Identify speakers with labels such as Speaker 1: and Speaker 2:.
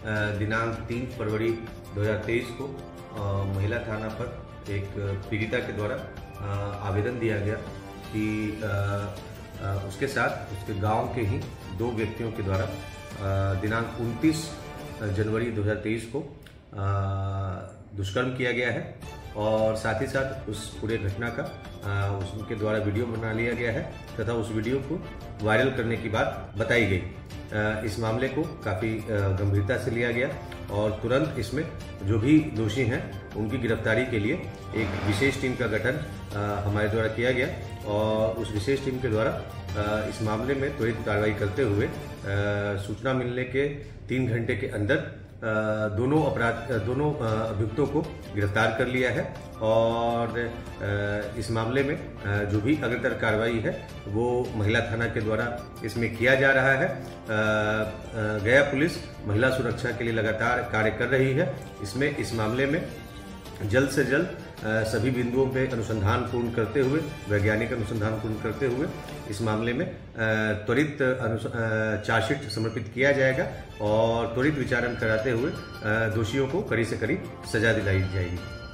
Speaker 1: दिनांक 3 फरवरी 2023 को महिला थाना पर एक पीड़िता के द्वारा आवेदन दिया गया कि उसके साथ उसके गांव के ही 2 व्यक्तियों के द्वारा दिनांक 29 जनवरी 2023 को दुष्कर्म किया गया है और साथ ही साथ उस पूरे घटना का उनके द्वारा वीडियो बना लिया गया है तथा उस वीडियो को वायरल करने की बात बताई गई। इस मामले को काफ़ी गंभीरता से लिया गया और तुरंत इसमें जो भी दोषी हैं उनकी गिरफ्तारी के लिए एक विशेष टीम का गठन हमारे द्वारा किया गया और उस विशेष टीम के द्वारा इस मामले में त्वरित कार्रवाई करते हुए सूचना मिलने के 3 घंटे के अंदर दोनों अभियुक्तों को गिरफ्तार कर लिया है और इस मामले में जो भी अग्रतर कार्रवाई है वो महिला थाना के द्वारा इसमें किया जा रहा है। गया पुलिस महिला सुरक्षा के लिए लगातार कार्य कर रही है। इस मामले में जल्द से जल्द सभी बिंदुओं पे अनुसंधान पूर्ण करते हुए, वैज्ञानिक अनुसंधान पूर्ण करते हुए इस मामले में त्वरित चार्जशीट समर्पित किया जाएगा और त्वरित विचारण कराते हुए दोषियों को कड़ी से कड़ी सजा दिलाई जाएगी।